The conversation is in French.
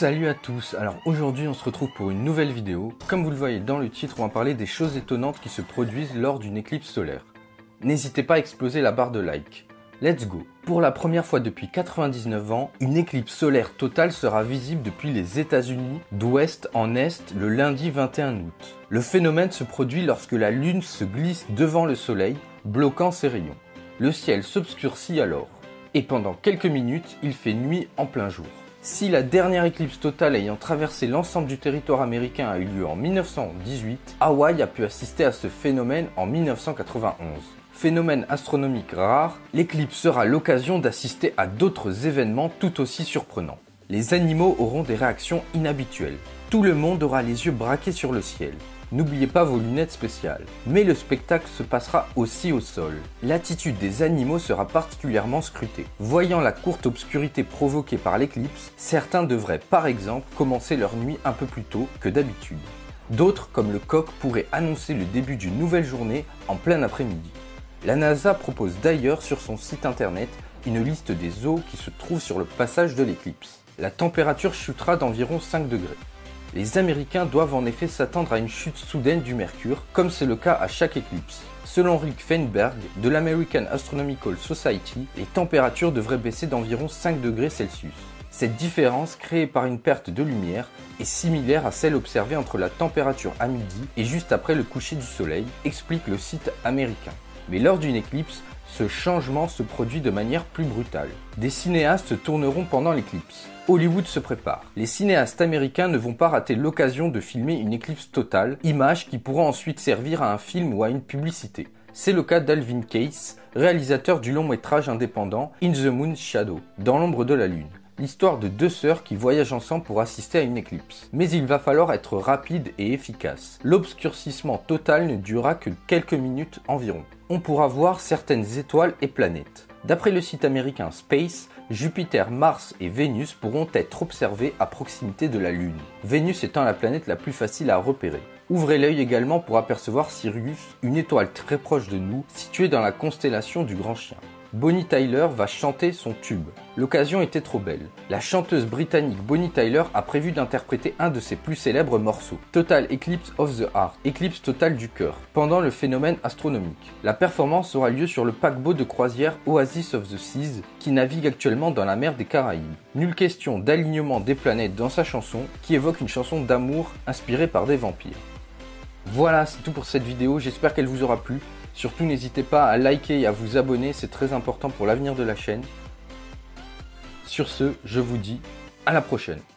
Salut à tous, alors aujourd'hui on se retrouve pour une nouvelle vidéo. Comme vous le voyez dans le titre, on va parler des choses étonnantes qui se produisent lors d'une éclipse solaire. N'hésitez pas à exploser la barre de like. Let's go! Pour la première fois depuis 99 ans, une éclipse solaire totale sera visible depuis les États-Unis, d'ouest en est, le lundi 21 août. Le phénomène se produit lorsque la Lune se glisse devant le Soleil, bloquant ses rayons. Le ciel s'obscurcit alors. Et pendant quelques minutes, il fait nuit en plein jour. Si la dernière éclipse totale ayant traversé l'ensemble du territoire américain a eu lieu en 1918, Hawaï a pu assister à ce phénomène en 1991. Phénomène astronomique rare, l'éclipse sera l'occasion d'assister à d'autres événements tout aussi surprenants. Les animaux auront des réactions inhabituelles. Tout le monde aura les yeux braqués sur le ciel. N'oubliez pas vos lunettes spéciales. Mais le spectacle se passera aussi au sol. L'attitude des animaux sera particulièrement scrutée. Voyant la courte obscurité provoquée par l'éclipse, certains devraient par exemple commencer leur nuit un peu plus tôt que d'habitude. D'autres, comme le coq, pourraient annoncer le début d'une nouvelle journée en plein après-midi. La NASA propose d'ailleurs sur son site internet une liste des eaux qui se trouvent sur le passage de l'éclipse. La température chutera d'environ 5 degrés. Les Américains doivent en effet s'attendre à une chute soudaine du mercure, comme c'est le cas à chaque éclipse. Selon Rick Feinberg de l'American Astronomical Society, les températures devraient baisser d'environ 5 degrés Celsius. Cette différence, créée par une perte de lumière, est similaire à celle observée entre la température à midi et juste après le coucher du soleil, explique le site américain. Mais lors d'une éclipse, ce changement se produit de manière plus brutale. Des cinéastes tourneront pendant l'éclipse. Hollywood se prépare. Les cinéastes américains ne vont pas rater l'occasion de filmer une éclipse totale, image qui pourra ensuite servir à un film ou à une publicité. C'est le cas d'Alvin Case, réalisateur du long métrage indépendant In the Moon's Shadow, dans l'ombre de la lune. L'histoire de deux sœurs qui voyagent ensemble pour assister à une éclipse. Mais il va falloir être rapide et efficace. L'obscurcissement total ne durera que quelques minutes environ. On pourra voir certaines étoiles et planètes. D'après le site américain Space, Jupiter, Mars et Vénus pourront être observés à proximité de la Lune. Vénus étant la planète la plus facile à repérer. Ouvrez l'œil également pour apercevoir Sirius, une étoile très proche de nous, située dans la constellation du Grand Chien. Bonnie Tyler va chanter son tube. L'occasion était trop belle. La chanteuse britannique Bonnie Tyler a prévu d'interpréter un de ses plus célèbres morceaux, Total Eclipse of the Heart, éclipse totale du cœur, pendant le phénomène astronomique. La performance aura lieu sur le paquebot de croisière Oasis of the Seas, qui navigue actuellement dans la mer des Caraïbes. Nulle question d'alignement des planètes dans sa chanson, qui évoque une chanson d'amour inspirée par des vampires. Voilà, c'est tout pour cette vidéo, j'espère qu'elle vous aura plu. Surtout n'hésitez pas à liker et à vous abonner, c'est très important pour l'avenir de la chaîne. Sur ce, je vous dis à la prochaine.